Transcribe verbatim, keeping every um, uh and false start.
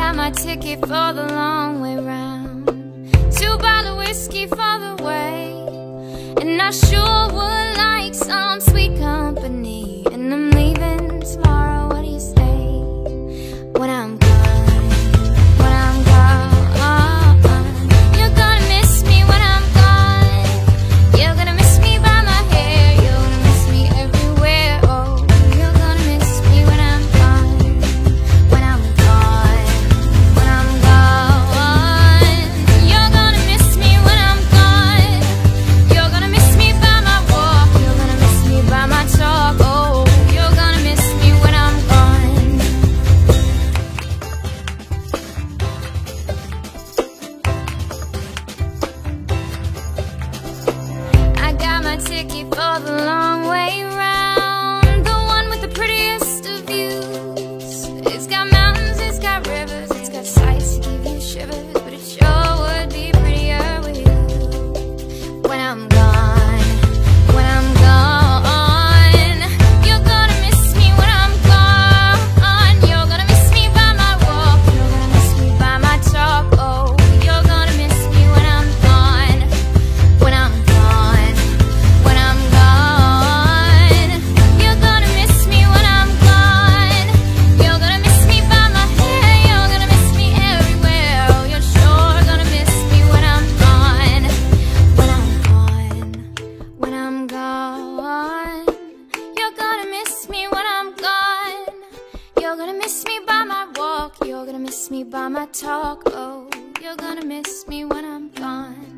got my ticket for the long way round, two bottle whiskey for the way, and I sure would like some sweet company. And I'm leaving tomorrow, what do you say? When I'm gone, when I'm gone, you're gonna miss me when I'm gone. You're gonna miss me by my hair, you're gonna miss me everywhere. Oh, you're gonna miss me when I'm gone, when I'm gone, when I'm gone. You're gonna miss me when I'm gone. You're gonna miss me by my walk, you're gonna miss me by my talk. Oh, you're gonna miss me when I'm gone. I got my ticket for the long way round, the one with the prettiest of views. It's got mountains, it's got rivers, it's got sights to give you shivers, but it sure would be prettier with you. When I'm gone, when I'm gone, you're gonna miss me when I'm gone. You're gonna miss me by my walk, you're gonna miss me by my talk. Oh, you're gonna miss me when I'm gone, when I'm gone, when I'm gone. You're gonna miss me when I'm gone. You're gonna miss me by my hair, you're gonna miss me everywhere. Oh, you're sure gonna miss me when I'm gone, when I'm gone, when I'm gone. You're gonna miss me when I'm gone. You're gonna miss me by my walk, you're gonna miss me by my talk. Oh, you're gonna miss me when I'm gone.